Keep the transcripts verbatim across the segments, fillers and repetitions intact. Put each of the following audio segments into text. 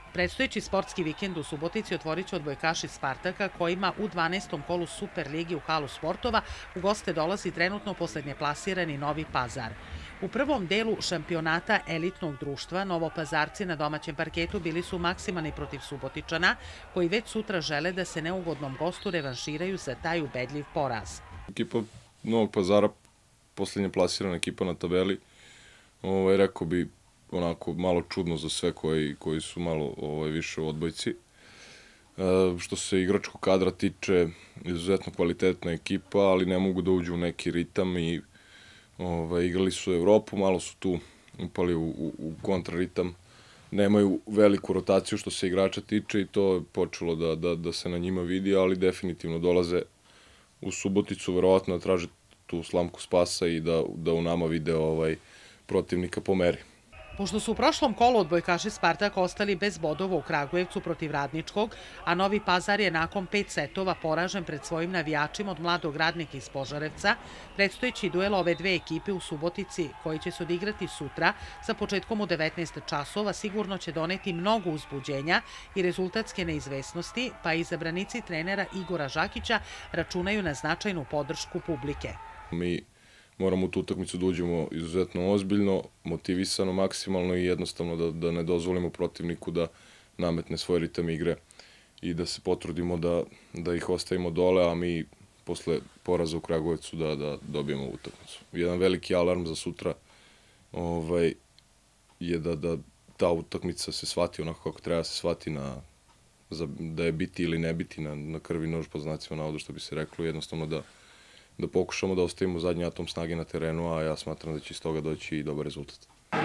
Predstojeći sportski vikend u Subotici otvorit će odbojkaši Spartaka kojima u dvanaestom kolu Super ligi u halu sportova u goste dolazi trenutno poslednje plasirani Novi Pazar. U prvom delu šampionata elitnog društva Novopazarci na domaćem parketu bili su maksimalni protiv Subotičana, koji već sutra žele da se neugodnom gostu revanširaju za taj ubedljiv poraz. Ekipa Novog Pazara, poslednje plasirana ekipa na tabeli, ovaj, rekao bi onako malo čudno za sve koji, koji su malo ovaj, više u odbojci. E, što se igračkog kadra tiče, izuzetno kvalitetna ekipa, ali ne mogu da uđu u neki ritam i ovaj, igrali su Evropu, malo su tu upali u, u, u kontraritam. Nemaju veliku rotaciju što se igrača tiče i to je počelo da, da, da se na njima vidi, ali definitivno dolaze u Suboticu, verovatno da traže tu slamku spasa i da, da u nama vide ovaj, protivnika po meri. Pošto su u prošlom kolu odbojkaši Spartaka ostali bez bodova u Kragujevcu protiv Radničkog, a Novi Pazar je nakon pet setova poražen pred svojim navijačima od Mladog Radnika iz Požarevca, predstojeći duel ove dve ekipe u Subotici, koji će se odigrati sutra sa početkom u devetnaest časova, sigurno će doneti mnogo uzbuđenja i rezultatske neizvesnosti, pa izabranici trenera Igora Žakića računaju na značajnu podršku publike. Mi moramo u tu utakmicu da uđemo izuzetno ozbiljno, motivisano, maksimalno i jednostavno da, da ne dozvolimo protivniku da nametne svoj ritam igre i da se potrudimo da, da ih ostavimo dole, a mi posle poraza u Kragujevcu da, da dobijemo utakmicu. Jedan veliki alarm za sutra ovaj, je da, da ta utakmica se shvati onako kako treba se shvati, na, za, da je biti ili ne biti na, na krvi nož po znacima navoda, što bi se reklo, jednostavno da da pokušamo da ostavimo zadnji atom snage na terenu, a ja smatram da će iz toga doći i dobar rezultat.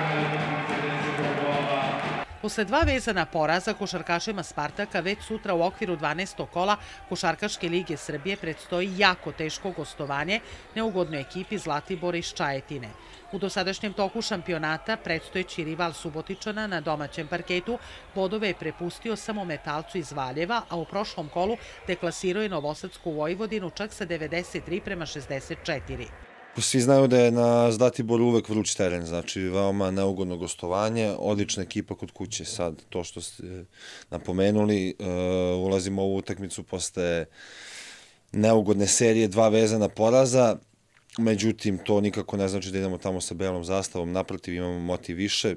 Posle dva vezana poraza košarkašima Spartaka već sutra u okviru dvanaestog kola Košarkaške lige Srbije predstoji jako teško gostovanje neugodnoj ekipi Zlatibora iz Čajetine. U dosadašnjem toku šampionata predstojeći rival Subotičana na domaćem parketu bodove je prepustio samo Metalcu iz Valjeva, a u prošlom kolu deklasirao je Novosadsku Vojvodinu čak sa devedeset tri prema šezdeset četiri. Svi znaju da je na Zlatiboru uvek vruć teren, znači veoma neugodno gostovanje, odlična ekipa kod kuće. Sad, to što ste napomenuli, ulazimo u ovu utakmicu posle neugodne serije, dva vezana poraza, međutim, to nikako ne znači da idemo tamo sa belom zastavom, naprotiv, imamo motiv više.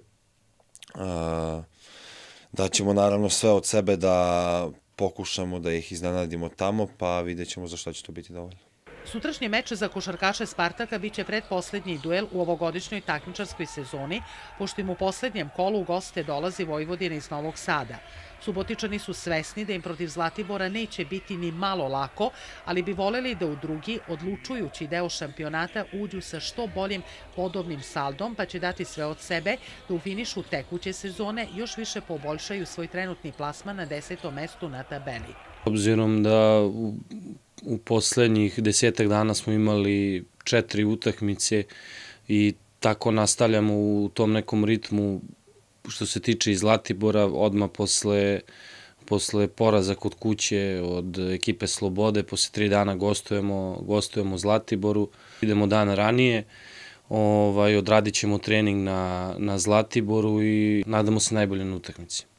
Da ćemo naravno sve od sebe da pokušamo da ih iznenadimo tamo, pa vidjet ćemo za što će to biti dovoljno. Sutrašnji meč za košarkaše Spartaka biće pretposlednji duel u ovogodišnjoj takmičarskoj sezoni, pošto im u poslednjem kolu u goste dolazi Vojvodina iz Novog Sada. Subotičani su svesni da im protiv Zlatibora neće biti ni malo lako, ali bi voljeli da u drugi, odlučujući deo šampionata, uđu sa što boljim bodovnim saldom, pa će dati sve od sebe da u finišu tekuće sezone još više poboljšaju svoj trenutni plasman na desetom mestu na tabeli. Obzirom da u U poslednjih desetak dana smo imali četiri utakmice i tako nastavljamo u tom nekom ritmu što se tiče i Zlatibora, odmah posle, posle poraza kod kuće od ekipe Slobode, posle tri dana gostujemo, gostujemo u Zlatiboru, idemo dan ranije, ovaj, odradit ćemo trening na, na Zlatiboru i nadamo se najbolje na utakmici.